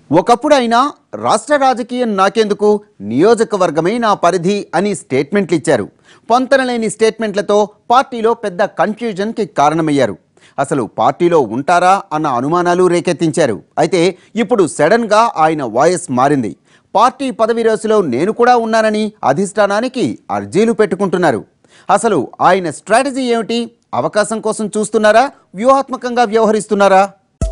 ఒకప్పుడు అయినా రాష్ట్ర రాజకీయం నాకెందుకు, నియోజకవర్గమే నా పరిధి అని స్టేట్మెంట్లు ఇచ్చారు. పొంతనలేని స్టేట్మెంట్లతో పార్టీలో పెద్ద కన్ఫ్యూజన్కి కారణమయ్యారు. అసలు పార్టీలో ఉంటారా అన్న అనుమానాలు రేకెత్తించారు. అయితే ఇప్పుడు సడన్గా ఆయన వాయిస్ మారింది. పార్టీ పదవి రేసులో నేను కూడా ఉన్నానని అధిష్టానానికి అర్జీలు పెట్టుకుంటున్నారు. అసలు ఆయన స్ట్రాటజీ ఏమిటి? అవకాశం కోసం చూస్తున్నారా, వ్యూహాత్మకంగా వ్యవహరిస్తున్నారా?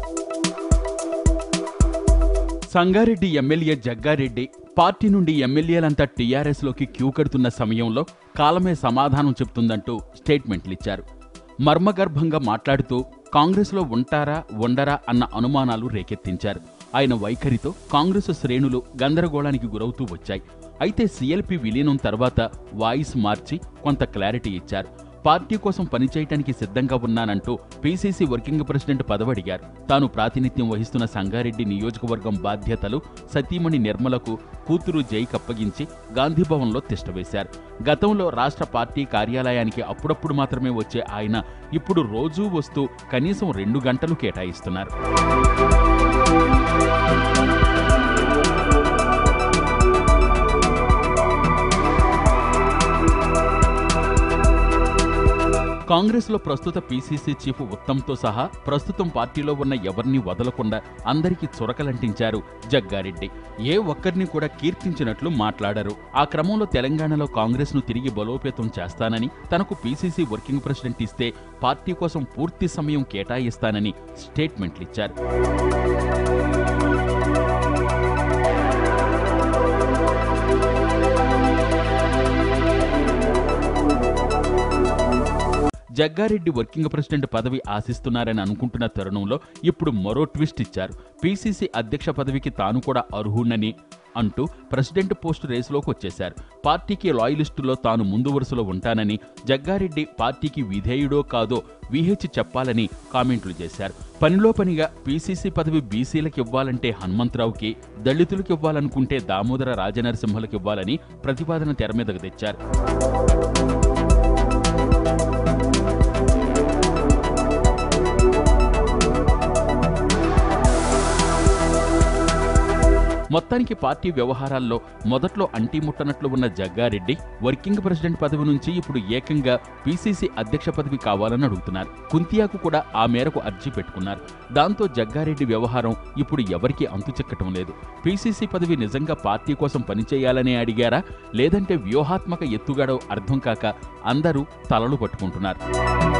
సంగారెడ్డి ఎమ్మెల్యే జగ్గారెడ్డి పార్టీ నుండి ఎమ్మెల్యేలంతా టీఆర్ఎస్లోకి క్యూ కడుతున్న సమయంలో కాలమే సమాధానం చెప్తుందంటూ స్టేట్మెంట్లిచ్చారు. మర్మగర్భంగా మాట్లాడుతూ కాంగ్రెస్లో ఉంటారా ఉండరా అన్న అనుమానాలు రేకెత్తించారు. ఆయన వైఖరితో కాంగ్రెసు శ్రేణులు గందరగోళానికి గురవుతూ వచ్చాయి. అయితే సీఎల్పీ విలీనం తర్వాత వాయిస్ మార్చి కొంత క్లారిటీ ఇచ్చారు. పార్టీ కోసం పనిచేయటానికి సిద్ధంగా ఉన్నానంటూ పీసీసీ వర్కింగ్ ప్రెసిడెంట్ పదవడిగారు. తాను ప్రాతినిధ్యం వహిస్తున్న సంగారెడ్డి నియోజకవర్గం బాధ్యతలు సతీమణి నిర్మలకు కూతురు జైకి అప్పగించి గాంధీభవన్లో తిష్టవేశారు. గతంలో రాష్ట్ర పార్టీ కార్యాలయానికి అప్పుడప్పుడు మాత్రమే వచ్చే ఆయన ఇప్పుడు రోజూ వస్తూ కనీసం 2 గంటలు కేటాయిస్తున్నారు. కాంగ్రెస్లో ప్రస్తుత పీసీసీ చీఫ్ ఉత్తమ్తో సహా ప్రస్తుతం పార్టీలో ఉన్న ఎవరిని వదలకుండా అందరికీ చురకలంటించారు జగ్గారెడ్డి. ఏ ఒక్కరిని కూడా కీర్తించినట్లు మాట్లాడారు. ఆ క్రమంలో తెలంగాణలో కాంగ్రెస్ను తిరిగి బలోపేతం చేస్తానని, తనకు పీసీసీ వర్కింగ్ ప్రెసిడెంట్ ఇస్తే పార్టీ కోసం పూర్తి సమయం కేటాయిస్తానని స్టేట్మెంట్లిచ్చారు. జగ్గారెడ్డి వర్కింగ్ ప్రెసిడెంట్ పదవి ఆశిస్తున్నారని అనుకుంటున్న తరుణంలో ఇప్పుడు మరో ట్విస్ట్ ఇచ్చారు. పీసీసీ అధ్యక్ష పదవికి తాను కూడా అర్హుణ్ణని అంటూ ప్రెసిడెంట్ పోస్టు రేసులోకి వచ్చేశారు. పార్టీకి లాయలిస్టులో తాను ముందు వరుసలో ఉంటానని, జగ్గారెడ్డి పార్టీకి విధేయుడో కాదో వీహెచ్ చెప్పాలని కామెంట్లు చేశారు. పనిలో పనిగా పీసీసీ పదవి బీసీలకు ఇవ్వాలంటే హనుమంతరావుకి, దళితులకు ఇవ్వాలనుకుంటే దామోదర రాజనరసింహలకు ఇవ్వాలని ప్రతిపాదన తెర మీదకు తెచ్చారు. మొత్తానికి పార్టీ వ్యవహారాల్లో మొదట్లో అంటిముట్టనట్లు ఉన్న జగ్గారెడ్డి వర్కింగ్ ప్రెసిడెంట్ పదవి నుంచి ఇప్పుడు ఏకంగా పీసీసీ అధ్యక్ష పదవి కావాలని అడుగుతున్నారు. కుంతియాకు కూడా ఆ మేరకు అర్జీ పెట్టుకున్నారు. దాంతో జగ్గారెడ్డి వ్యవహారం ఇప్పుడు ఎవరికీ అంతుచెక్కటం లేదు. పీసీసీ పదవి నిజంగా పార్టీ కోసం పనిచేయాలనే అడిగారా, లేదంటే వ్యూహాత్మక ఎత్తుగాడో అర్థం కాక అందరూ తలలు పట్టుకుంటున్నారు.